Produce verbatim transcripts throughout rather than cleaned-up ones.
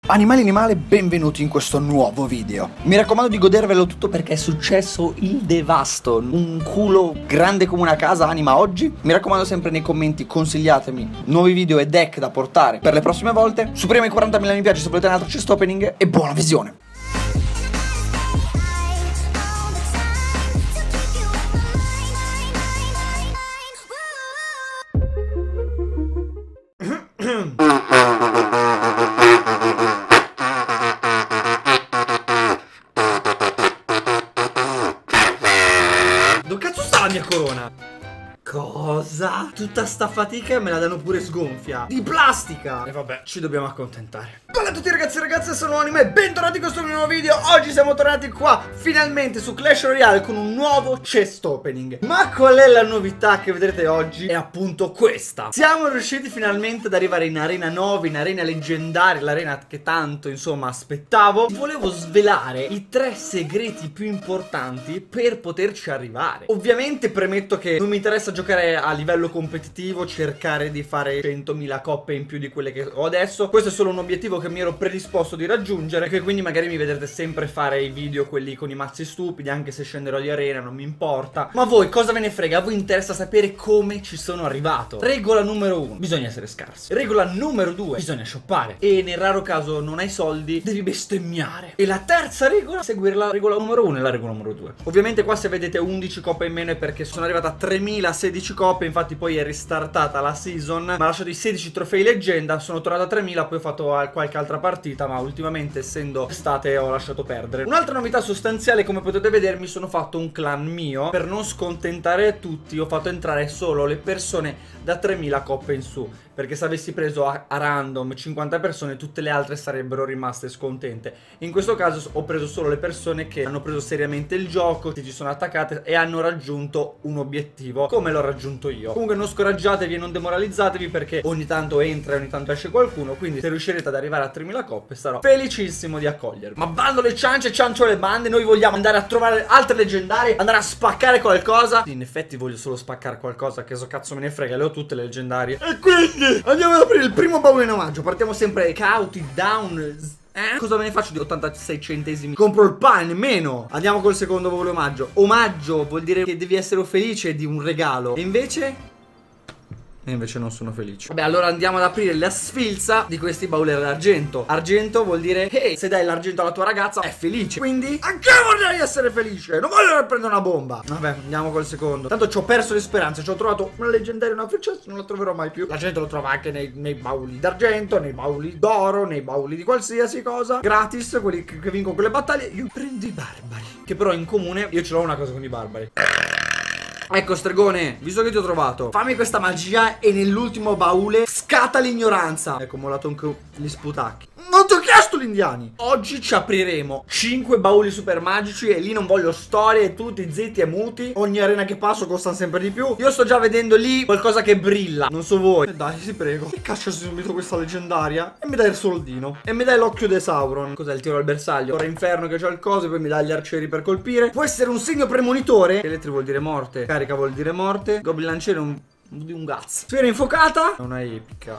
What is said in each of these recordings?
Animali animale, benvenuti in questo nuovo video. Mi raccomando di godervelo tutto perché è successo il devasto. Un culo grande come una casa anima oggi. Mi raccomando sempre nei commenti, consigliatemi nuovi video e deck da portare per le prossime volte. Superiamo i quarantamila mi piace se volete un altro chest opening e buona visione. Dove cazzo sta la mia corona? Cosa? Tutta sta fatica e me la danno pure sgonfia. Di plastica! E vabbè, ci dobbiamo accontentare. Bella a tutti ragazzi e ragazze, sono Anime e bentornati in questo nuovo video. Oggi siamo tornati qua, finalmente, su Clash Royale con un nuovo chest opening. Ma qual è la novità che vedrete oggi? È appunto questa. Siamo riusciti finalmente ad arrivare in arena nove, in arena leggendaria, l'arena che tanto, insomma, aspettavo. Volevo svelare i tre segreti più importanti per poterci arrivare. Ovviamente premetto che non mi interessa giocare a livello competitivo, cercare di fare centomila coppe in più di quelle che ho adesso. Questo è solo un obiettivo che mi ero predisposto di raggiungere, che quindi magari mi vedrete sempre fare i video quelli con i mazzi stupidi, anche se scenderò di arena non mi importa. Ma voi cosa ve ne frega? A voi interessa sapere come ci sono arrivato. Regola numero uno: bisogna essere scarsi. Regola numero due: bisogna shoppare. E nel raro caso non hai soldi, devi bestemmiare. E la terza regola: seguire la regola numero uno e la regola numero due. Ovviamente qua se vedete undici coppe in meno è perché sono arrivata a tremilasedici coppe. Infatti poi è ristartata la season, ma ho lasciato i sedici trofei leggenda, sono tornato a tremila, poi ho fatto qualche altra partita, ma ultimamente essendo estate ho lasciato perdere. Un'altra novità sostanziale, come potete vedere, mi sono fatto un clan mio. Per non scontentare tutti ho fatto entrare solo le persone da tremila coppe in su, perché se avessi preso a, a random cinquanta persone, tutte le altre sarebbero rimaste scontente. In questo caso ho preso solo le persone che hanno preso seriamente il gioco, che ci sono attaccate e hanno raggiunto un obiettivo come l'ho raggiunto io. Comunque non scoraggiatevi e non demoralizzatevi, perché ogni tanto entra e ogni tanto esce qualcuno, quindi se riuscirete ad arrivare a tremila coppe sarò felicissimo di accogliervi. Ma bando le ciance, ciancio le bande, noi vogliamo andare a trovare altre leggendarie, andare a spaccare qualcosa. In effetti voglio solo spaccare qualcosa, che so cazzo me ne frega, le ho tutte le leggendarie. E quindi andiamo ad aprire il primo baule in omaggio. Partiamo sempre cauti, down. Eh? Cosa me ne faccio di ottantasei centesimi? Compro il pane, nemmeno. Andiamo col secondo baule omaggio. Omaggio vuol dire che devi essere felice di un regalo. E invece... E invece non sono felice. Vabbè, allora andiamo ad aprire la sfilza di questi bauli d'argento. Argento vuol dire hey, se dai l'argento alla tua ragazza è felice. Quindi anche io vorrei essere felice. Non voglio prendere una bomba. Vabbè, andiamo col secondo. Tanto ci ho perso le speranze. Ci ho trovato una leggendaria, una free chest, non la troverò mai più. La gente lo trova anche nei, nei bauli d'argento, nei bauli d'oro, nei bauli di qualsiasi cosa gratis, quelli che, che vincono quelle battaglie. Io prendo i barbari, che però in comune io ce l'ho una cosa con i barbari. Ecco stregone, visto che ti ho trovato, fammi questa magia e nell'ultimo baule scatta l'ignoranza. Ecco, molato anche gli sputacchi. Non ti ho chiesto gli indiani. Oggi ci apriremo cinque bauli super magici e lì non voglio storie, tutti zitti e muti. Ogni arena che passo costa sempre di più. Io sto già vedendo lì qualcosa che brilla, non so voi. E dai, ti prego, che caccia subito questa leggendaria e mi dai il soldino e mi dai l'occhio di Sauron. Cos'è il tiro al bersaglio? Ora inferno che c'ha il coso e poi mi dai gli arcieri per colpire. Può essere un segno premonitore. Elettri vuol dire morte, carica vuol dire morte, goblin lanciere un... di un gazzo. Sfera infuocata. È una epica.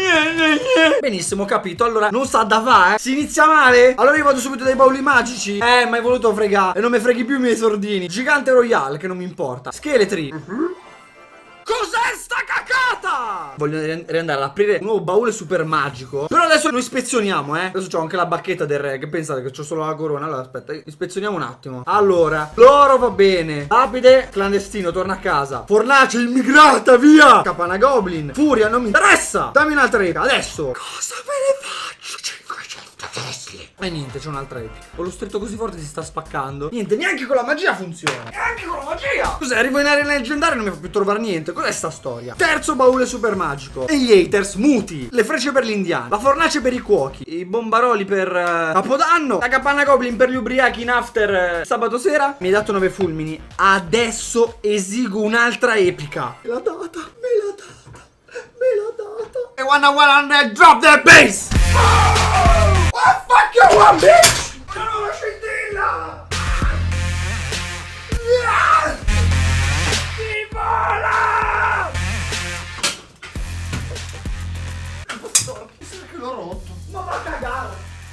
Benissimo, capito. Allora non sa da fa, eh. Si inizia male. Allora io vado subito dai bauli magici. Eh, ma hai voluto fregare. E non mi freghi più i miei sordini. Gigante royale, che non mi importa. Scheletri. uh-huh. Cos'è sta cacata? Voglio riandare ad aprire un nuovo baule super magico. Però adesso lo ispezioniamo, eh. Adesso c'ho anche la bacchetta del re. Che pensate che c'ho solo la corona? Allora aspetta, ispezioniamo un attimo. Allora, l'oro va bene. Lapide, clandestino, torna a casa. Fornace immigrata, via. Capana goblin. Furia, non mi interessa. Dammi un'altra epica, adesso. Cosa me ne faccio? cinquecento tesli. E niente, c'è un'altra epica. Ho lo stretto così forte si sta spaccando. Niente, neanche con la magia funziona. Neanche con la magia. Cos'è? Arrivo in arena leggendaria e non mi fa più trovare niente. Cos'è sta storia? Terzo baule super magico. E gli haters muti. Le frecce per gli indiani. La fornace per i cuochi. I bombaroli per uh, Capodanno. La capanna goblin per gli ubriachi in after uh, sabato sera. Mi hai dato nove fulmini. Adesso esigo un'altra epica. Me l'ha data. Me l'ha data. Me l'ha data. E wanna wanna drop that bass. Oh! What the fuck you want, bitch? Sono una scintilla. Yeah! Si vola! Chissà che l'ho rotto. Ma va a cagare.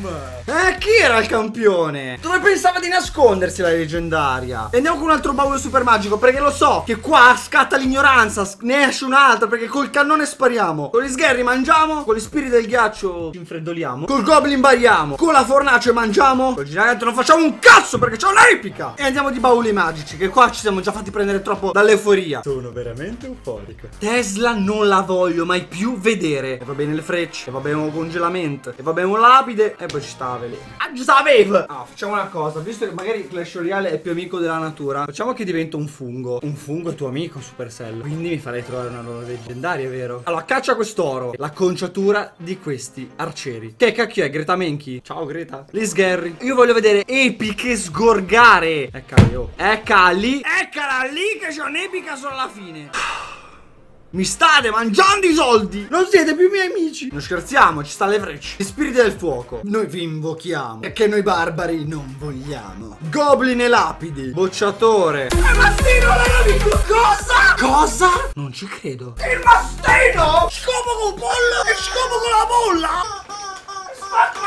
Eh, chi era il campione? Dove pensava di nascondersi la leggendaria? E andiamo con un altro baule super magico, perché lo so che qua scatta l'ignoranza, ne esce un altro, perché col cannone spariamo, con gli sgherri mangiamo, con gli spiriti del ghiaccio ci infreddoliamo, col goblin bariamo, con la fornace mangiamo, col gigante non facciamo un cazzo perché c'è un'epica. E andiamo di bauli magici, che qua ci siamo già fatti prendere troppo dall'euforia. Sono veramente euforico. Tesla non la voglio mai più vedere. E va bene le frecce, e va bene un congelamento, e va bene un lapide, e poi ci sta Vele. Ah, già sapevo! Ah, facciamo una cosa, visto che magari Clash Royale è più amico della natura, facciamo che diventa un fungo. Un fungo è tuo amico, Supercell. Quindi mi farei trovare una loro leggendaria, vero? Allora, caccia quest'oro, l'acconciatura di questi arcieri. Che cacchio è? Greta Menchi? Ciao Greta. Gli sgherri. Io voglio vedere epiche sgorgare. Eccola lì, oh. Eccola lì. Eccola lì che c'è un'epica solo alla fine. Mi state mangiando i soldi. Non siete più miei amici. Non scherziamo, ci sta le frecce. Gli spiriti del fuoco. Noi vi invochiamo, perché noi barbari non vogliamo. Goblin e lapidi. Bocciatore. Il mastino l'amico. Cosa? Cosa? Non ci credo. Il mastino. Scopo col pollo e scopo con la bolla. Spacco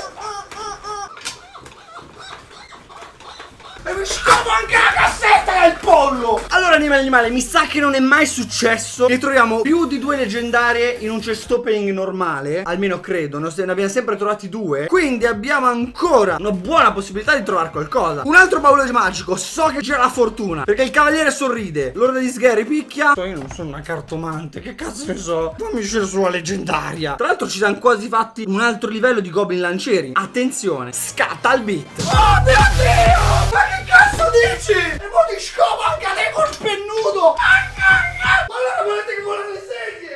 e mi scopo anche la cassetta del pollo. Allora animale animale, mi sa che non è mai successo che troviamo più di due leggendarie in un chest opening normale. Almeno credo, ne abbiamo sempre trovati due. Quindi abbiamo ancora una buona possibilità di trovare qualcosa. Un altro baule magico. So che c'è la fortuna, perché il cavaliere sorride, l'ordine degli sgherri picchia. Io non sono una cartomante, che cazzo ne so. Fammi uscire sulla leggendaria. Tra l'altro ci siamo quasi fatti un altro livello di goblin lancieri. Attenzione, scatta il beat. Oh mio Dio, ma che cazzo dici? E mo ti scopo anche a te col pennudo. Ma allora volete che volano le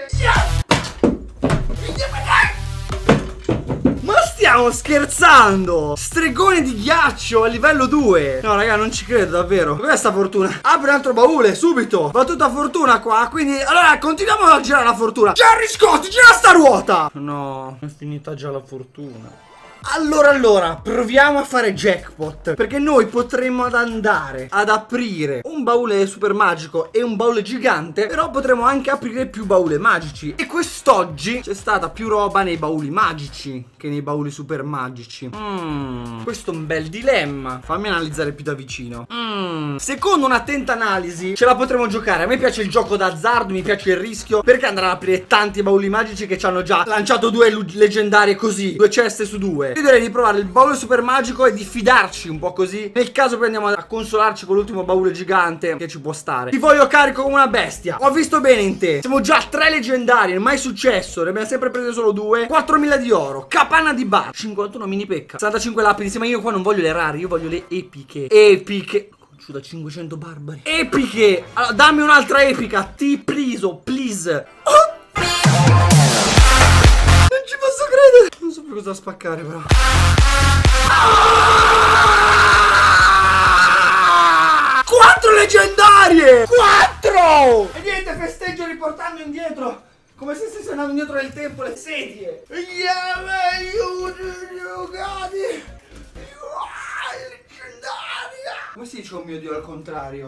sedie? Ma stiamo scherzando? Stregone di ghiaccio a livello due. No raga, non ci credo davvero. Cos'è sta fortuna? Apri un altro baule subito. Va tutta fortuna qua. Quindi allora continuiamo a girare la fortuna. Gerry Scott, gira sta ruota. No, è finita già la fortuna. Allora allora proviamo a fare jackpot, perché noi potremmo ad andare ad aprire un baule super magico e un baule gigante, però potremmo anche aprire più baule magici. E quest'oggi c'è stata più roba nei bauli magici che nei bauli super magici. mm, Questo è un bel dilemma. Fammi analizzare più da vicino. mm, Secondo un'attenta analisi ce la potremo giocare. A me piace il gioco d'azzardo, mi piace il rischio. Perché andare ad aprire tanti bauli magici che ci hanno già lanciato due leggendarie così, due ceste su due? Io direi di provare il baule super magico e di fidarci un po' così. Nel caso poi andiamo a consolarci con l'ultimo baule gigante che ci può stare. Ti voglio carico come una bestia. Ho visto bene in te. Siamo già tre leggendarie, mai successo. Ne abbiamo sempre prese solo due. quattromila di oro, capanna di bar, cinquantuno mini pecca, sessantacinque lapidi. Sì, ma io qua non voglio le rare, io voglio le epiche. Epiche. Da cinquecento barbari. Epiche. Allora, dammi un'altra epica. Ti please, please. Oh! Non ci posso credere. Non so più cosa spaccare però. Ah! Quattro leggendarie. Quattro. E niente, festeggio riportando indietro, come se stesse andando indietro nel tempo, le sedie. Yeah, man, you, you got it. Come si dice oh mio Dio al contrario?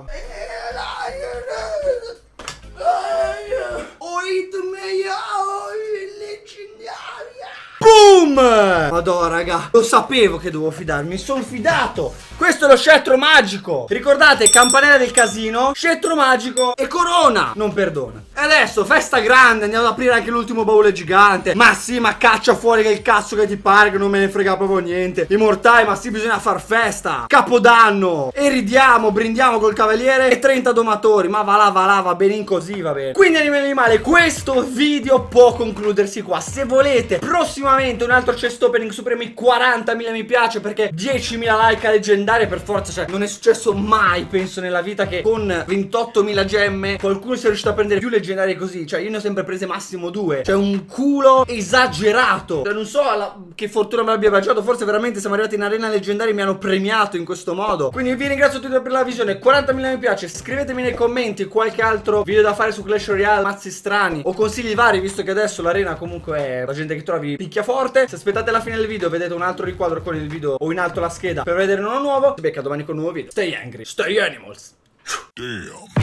Oh it me leggendaria. Boom! Madonna raga, lo sapevo che dovevo fidarmi, mi sono fidato. Questo è lo scettro magico. Ricordate, campanella del casino, scettro magico e corona non perdona. E adesso festa grande, andiamo ad aprire anche l'ultimo baule gigante. Ma sì, ma caccia fuori che il cazzo che ti pare, che non me ne frega proprio niente. I mortali, ma sì, bisogna far festa. Capodanno. E ridiamo, brindiamo col cavaliere e trenta domatori. Ma va là, va là, va bene così, va bene. Quindi animali animali, questo video può concludersi qua. Se volete prossimamente un altro chest opening supremi quarantamila mi piace, perché diecimila like a leggendaria per forza, cioè non è successo mai, penso, nella vita che con ventottomila gemme qualcuno sia riuscito a prendere più leggendarie così. Cioè io ne ho sempre prese massimo due. Cioè un culo esagerato. Cioè non so la... che fortuna me l'abbia baciato. Forse veramente siamo arrivati in arena leggendaria e mi hanno premiato in questo modo. Quindi vi ringrazio tutti per la visione. quarantamila mi piace. Scrivetemi nei commenti qualche altro video da fare su Clash Royale, mazzi strani o consigli vari, visto che adesso l'arena comunque è la gente che trovi picchia forte. Se aspettate la fine del video vedete un altro riquadro con il video o in alto la scheda per vedere uno nuovo. Si becca domani con un nuovo video. Stay angry, stay animals. Damn.